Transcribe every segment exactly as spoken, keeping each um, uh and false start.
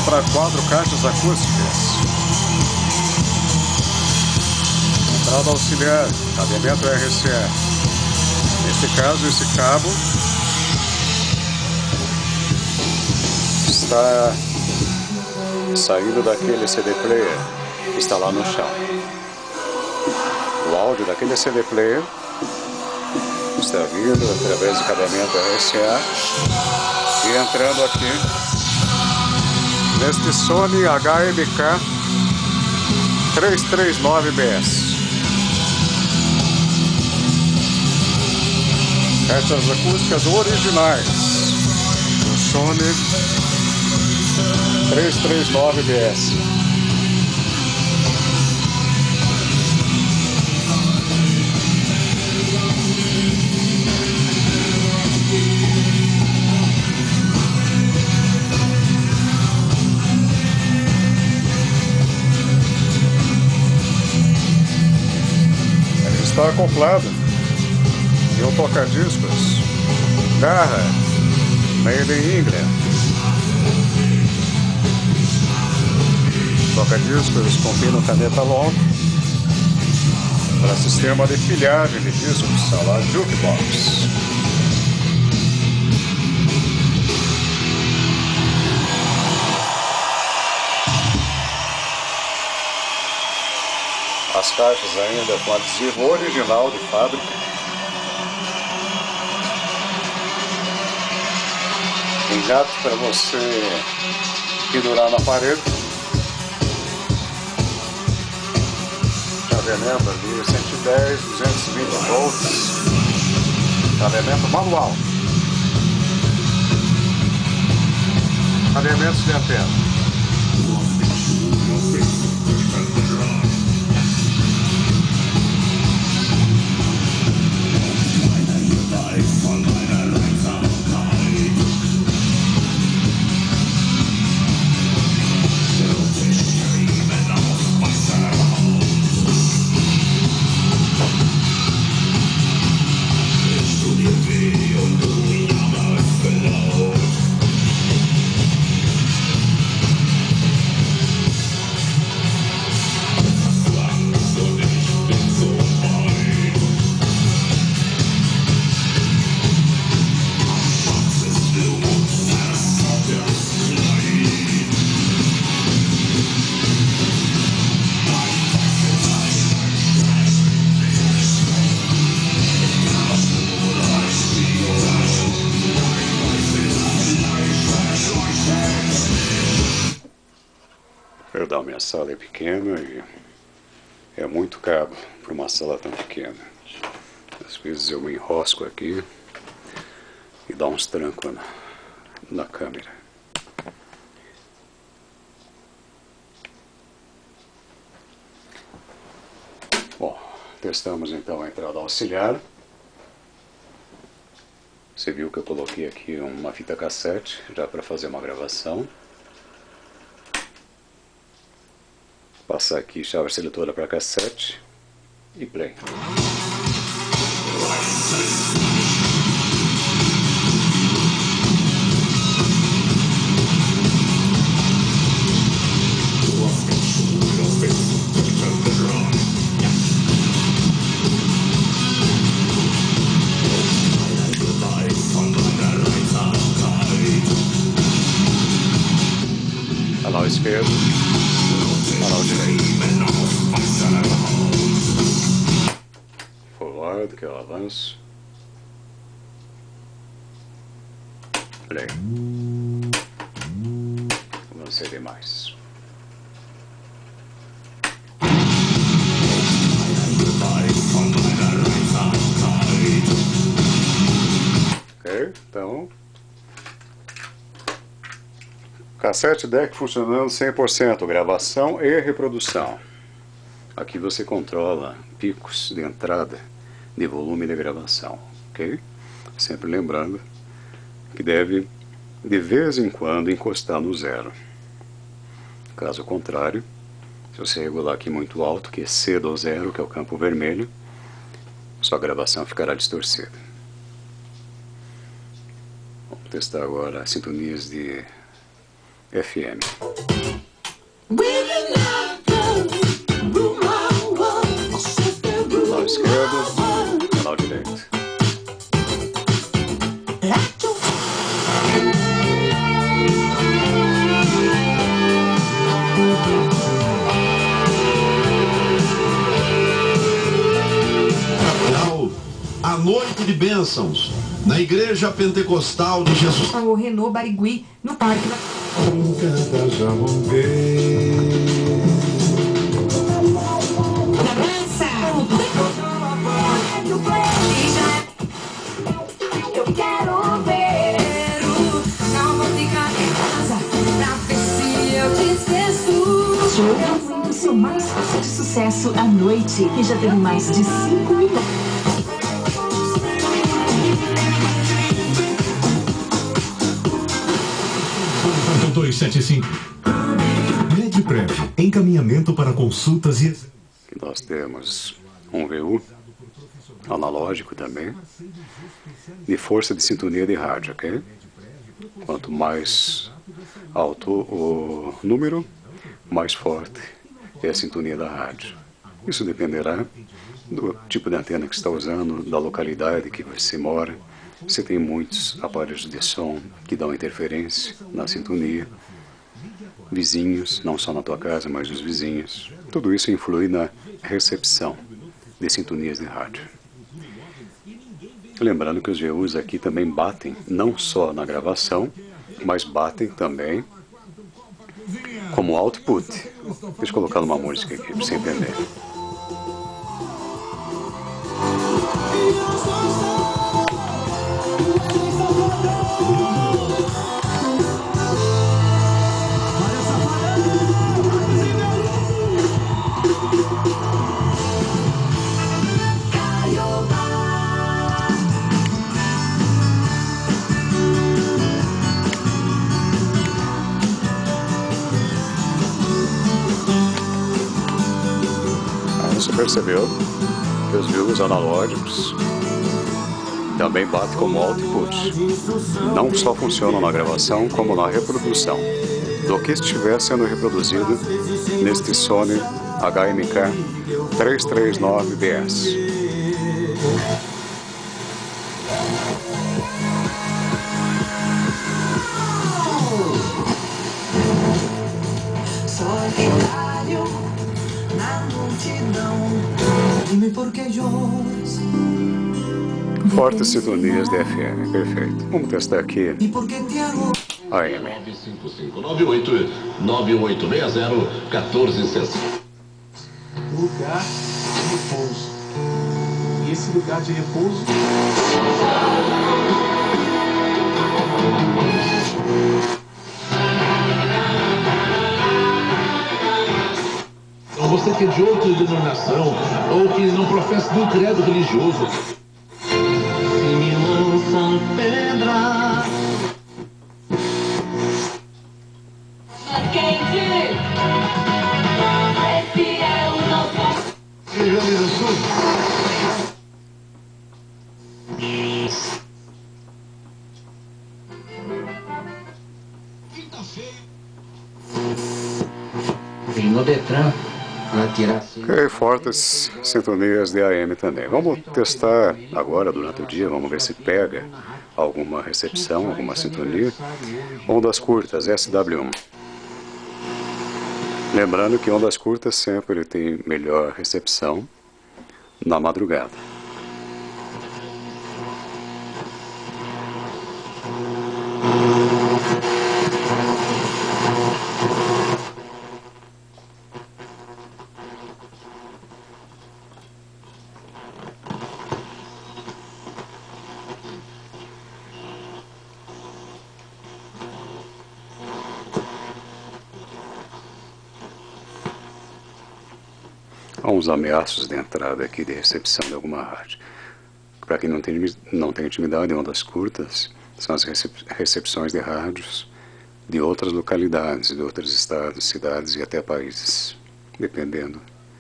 para quatro caixas acústicas. Entrada auxiliar, cabeamento R C A. Neste caso, esse cabo está saindo daquele C D player que está lá no chão. O áudio daquele C D player está vindo através do cabeamento R C A e entrando aqui neste Sony H M K trezentos e trinta e nove B S. Caixas acústicas originais do Sony trezentos e trinta e nove B S. Ele está acoplado e um toca-discos Garra Made in England. Toca-discos com pino caneta long para sistema de pilhagem de discos, a lá jukebox. As caixas ainda com adesivo original de fábrica. Engato para você pendurar na parede. Cabeamento ali cento e dez, duzentos e vinte volts. Cabeamento manual. Cabeamentos de antena. Perdão, minha sala é pequena e é muito cabo para uma sala tão pequena. Às vezes eu me enrosco aqui e dá uns trancos na, na câmera. Bom, testamos então a entrada auxiliar. Você viu que eu coloquei aqui uma fita cassete já para fazer uma gravação. Passar aqui chave seletora para cassete e play. Canal esquerdo. Canal direito. Forward, que é o avanço. Play. Avancei demais. Ok, então. Cassete deck funcionando cem por cento, gravação e reprodução. Aqui você controla picos de entrada de volume de gravação, ok? Sempre lembrando que deve de vez em quando encostar no zero. Caso contrário, se você regular aqui muito alto, que exceda o zero, que é o campo vermelho, sua gravação ficará distorcida. Vamos testar agora as sintonias de F M. Canal esquerdo, canal direito. A noite de bênçãos na Igreja Pentecostal de Jesus. O Renault Barigui no Parque da... Eu quero ver não vou ficar em casa pra ver se eu te esqueço. Show o seu mais de sucesso à noite, que já teve mais de cinco milhões. dois sete cinco. Medprev, encaminhamento para consultas e exames. Nós temos um V U analógico também, de força de sintonia de rádio, ok? Quanto mais alto o número, mais forte é a sintonia da rádio. Isso dependerá do tipo de antena que você está usando, da localidade que você mora. Você tem muitos aparelhos de som que dão interferência na sintonia. Vizinhos, não só na tua casa, mas os vizinhos. Tudo isso influi na recepção de sintonias de rádio. Lembrando que os V Us aqui também batem, não só na gravação, mas batem também como output. Deixa eu colocar uma música aqui para você entender. Você percebeu que os V Us analógicos também batem como output. Não só funcionam na gravação, como na reprodução do que estiver sendo reproduzido neste Sony H M K trezentos e trinta e nove B S. Fortes sintonias de F M, perfeito. Vamos testar aqui A M. nove cinco cinco nove oito nove oito seis zero um quatro seis zero. Lugar de repouso. E esse lugar de repouso... Você que é de outra denominação ou que não professa nenhum credo religioso. Se me lançam pedra. Quente, esse é o nosso. Rio Grande do Sul. E no Detran. Ok, fortes sintonias de A M também. Vamos testar agora durante o dia, vamos ver se pega alguma recepção, alguma sintonia. Ondas curtas, S W um. Lembrando que ondas curtas sempre ele tem melhor recepção na madrugada. Há uns ameaços de entrada aqui de recepção de alguma rádio. Para quem não tem, não tem intimidade em ondas curtas, são as recep recepções de rádios de outras localidades, de outros estados, cidades e até países, dependendo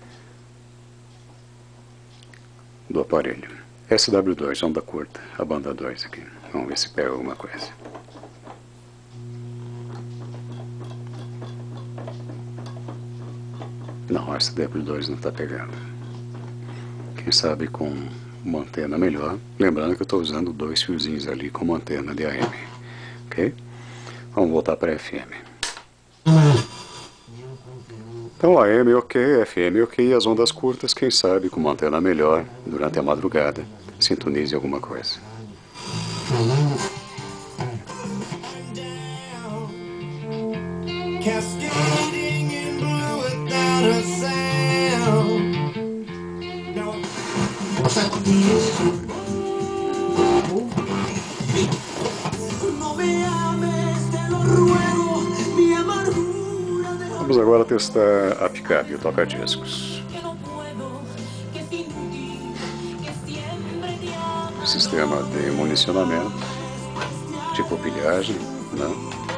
do aparelho. S W dois, onda curta, a banda dois aqui. Vamos ver se pega alguma coisa. Não, essa W dois não está pegando. Quem sabe com uma antena melhor. Lembrando que eu estou usando dois fiozinhos ali como antena de A M. Ok? Vamos voltar para F M. Então A M ok, F M ok, as ondas curtas, quem sabe com uma antena melhor durante a madrugada sintonize alguma coisa. Cascading in blue without a sound. No me ames, te lo ruego, mi amargura de Vamos agora testar a picape, o toca-discos. que no puedo, que es inútil, que siempre te amo. Sistema de municionamento, tipo pilhagem, né?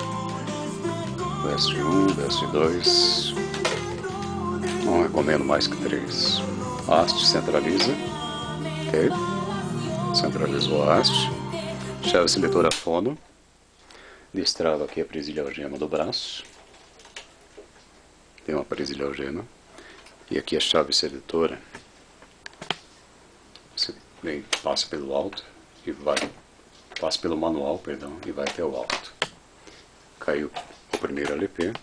D S um, D S dois, não recomendo mais que três. Haste centraliza, ok? Centralizou a haste. Chave seletora fono. Destrava aqui a presilha algema do braço. Tem uma presilha algema. E aqui a chave seletora. Você vem, passa pelo alto e vai. Passa pelo manual, perdão, e vai até o alto. Caiu o primeiro L P.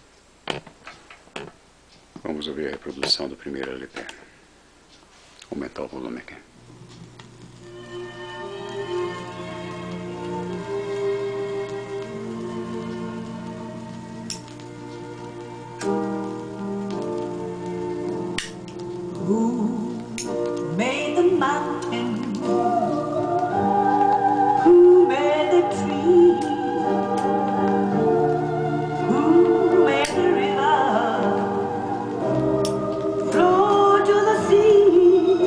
Vamos ouvir a reprodução do primeiro L P. Aumentar o volume aqui. Who made the mountain? Who made the tree? Who made the river flow to the sea?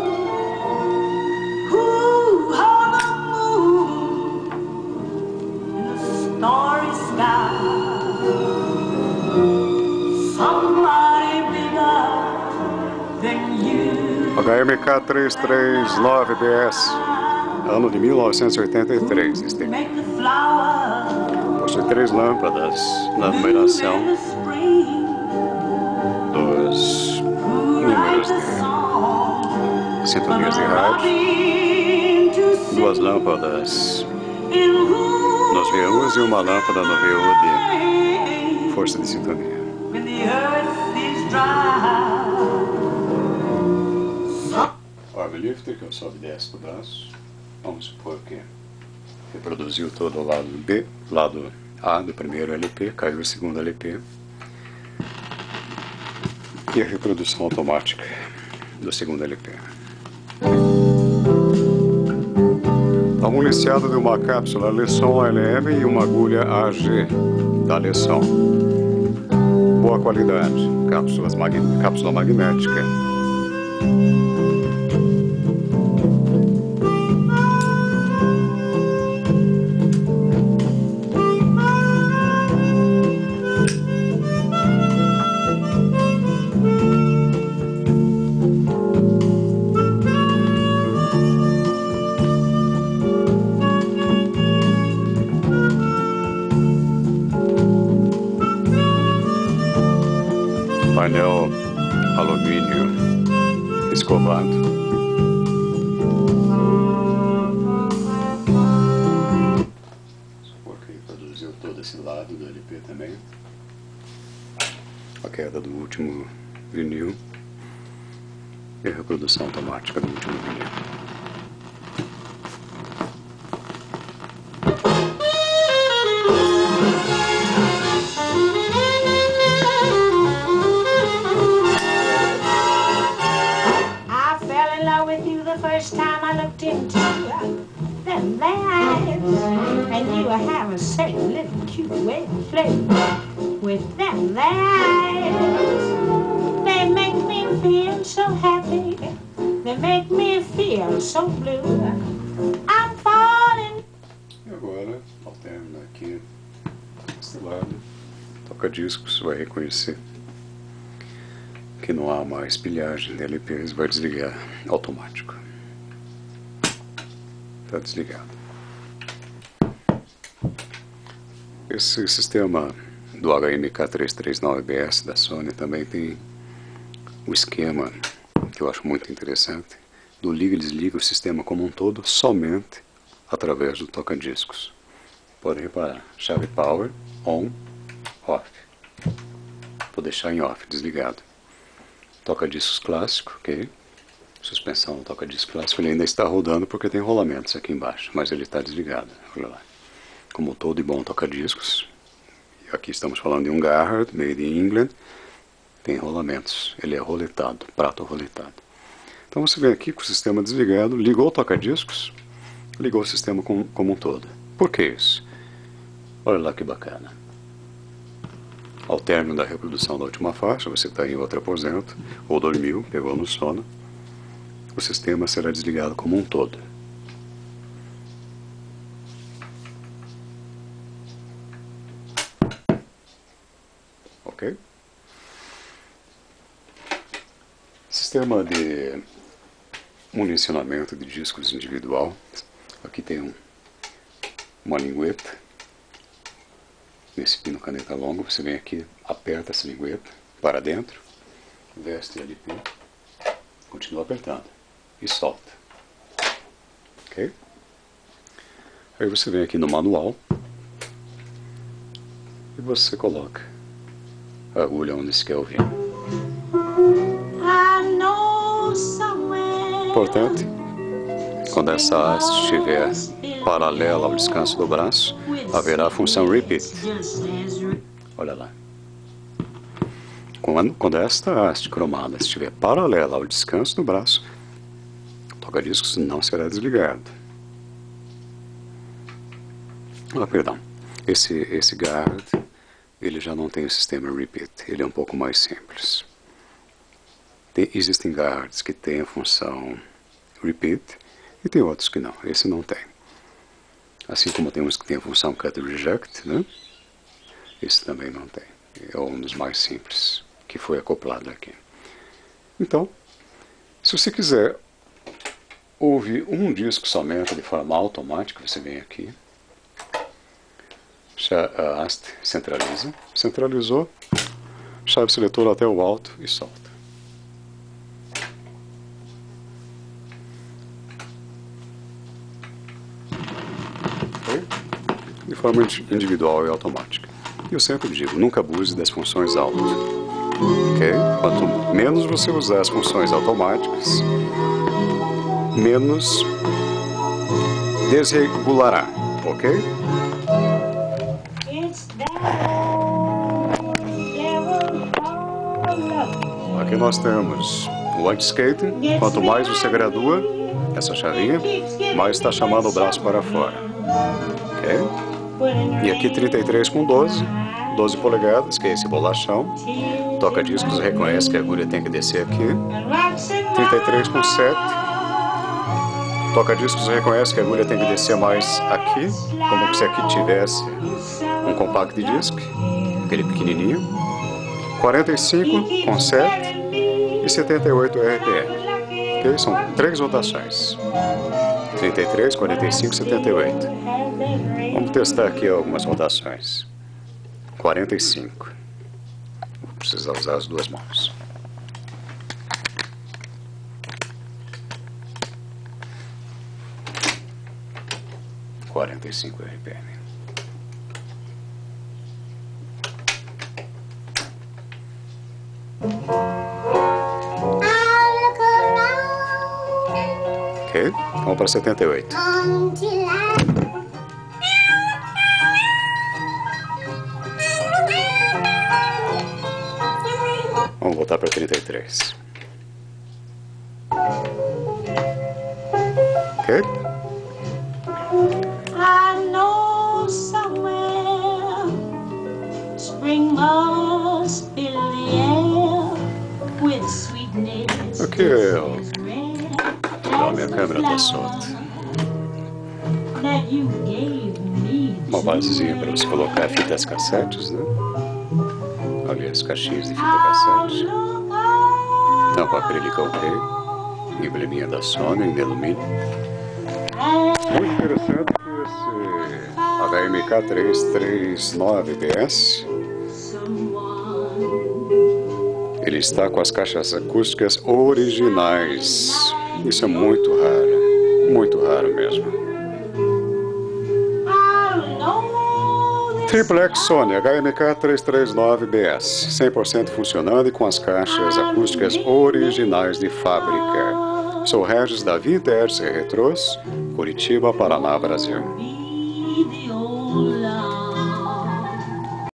Who hung the moon in a starry sky? Somebody bigger. H M K trezentos e trinta e nove B S, ano de mil novecentos e oitenta e três. Este possui três lâmpadas na numeração dos números de sintonias de rádio, duas lâmpadas nos V Us e uma lâmpada no V U de força de sintonia. Orbe lifter, que é o sobe e desce do braço. Vamos supor que reproduziu todo o lado B, lado A do primeiro L P, caiu o segundo L P. E a reprodução automática do segundo L P. A municiado de uma cápsula Lesson L M e uma agulha A G da Lesson. Boa qualidade, cápsulas mag... cápsula magnética. Painel alumínio escovado. Supor que produziu todo esse lado do L P também. A queda do último vinil e a reprodução automática do último vinil. First time I looked into them eyes, and you have a certain little cute way to flirt with them eyes. They make me feel so happy, they make me feel so blue. I'm falling. E agora, alterno aqui, desse lado, toca-discos vai reconhecer que não há mais pilhagem de L Ps, vai desligar automático. Está desligado. Esse sistema do H M K trezentos e trinta e nove B S da Sony também tem o esquema que eu acho muito interessante do liga e desliga o sistema como um todo somente através do toca-discos. Podem reparar, chave power, on, off. Vou deixar em off, desligado. Toca-discos clássico, ok? Suspensão do toca-discos clássico, ele ainda está rodando porque tem rolamentos aqui embaixo, mas ele está desligado. Olha lá. Como todo e bom toca-discos, aqui estamos falando de um Garrard, made in England, tem rolamentos, ele é roletado, prato roletado. Então você vem aqui com o sistema desligado, ligou o toca-discos, ligou o sistema como, como um todo. Por que isso? Olha lá que bacana. Ao término da reprodução da última faixa, você está em outro aposento, ou dormiu, pegou no sono, o sistema será desligado como um todo. Ok? Sistema de municionamento de discos individual. Aqui tem um, uma lingueta. Nesse pino caneta longa, você vem aqui, aperta essa lingueta para dentro, veste L P, continua apertando e solta. Ok? Aí você vem aqui no manual e você coloca a agulha onde você quer ouvir. Importante, quando essa haste estiver paralela ao descanso do braço, haverá a função repeat. Olha lá. Quando, quando esta haste cromada estiver paralela ao descanso do braço, o toca-discos não será desligado. Ah, perdão. Esse, esse Garrard, ele já não tem o sistema repeat. Ele é um pouco mais simples. Tem, existem Garrards que têm a função repeat e tem outros que não. Esse não tem. Assim como tem uns que tem a função cut reject, né? Esse também não tem. É um dos mais simples que foi acoplado aqui. Então, se você quiser ouvir um disco somente de forma automática, você vem aqui, a haste centraliza, centralizou, chave seletora até o alto e solta. De forma individual e automática. E eu sempre digo, nunca abuse das funções auto. Ok? Quanto menos você usar as funções automáticas, menos desregulará. Ok? Aqui nós temos o anti-skating. Quanto mais você gradua essa chavinha, mais está chamando o braço para fora. Ok? E aqui trinta e três com doze, doze polegadas, que é esse bolachão. Toca-discos reconhece que a agulha tem que descer aqui. trinta e três com sete. Toca-discos reconhece que a agulha tem que descer mais aqui, como se aqui tivesse um compact disc, aquele pequenininho. quarenta e cinco com sete e setenta e oito R P M. Okay? São três rotações. trinta e três, quarenta e cinco, setenta e oito. Vamos testar aqui algumas rotações. quarenta e cinco. Vou precisar usar as duas mãos. quarenta e cinco R P M. Ok, vamos para setenta e oito. Vamos voltar para trinta e três. Ok? I know somewhere spring must fill the air with sweetness. Aqui eu a minha câmera está solta. Uma basezinha para você colocar fitas cassetes, né? Ali as caixinhas de fita cassete. Tampa acrílica ok. Embleminha da Sony em alumínio. Muito interessante esse H M K trezentos e trinta e nove B S. Ele está com as caixas acústicas originais. Isso é muito raro. Muito raro mesmo. Triplex Sony H M K trezentos e trinta e nove B S, cem por cento funcionando e com as caixas acústicas originais de fábrica. Sou Regis da Vintage Retros, Curitiba, Paraná, Brasil.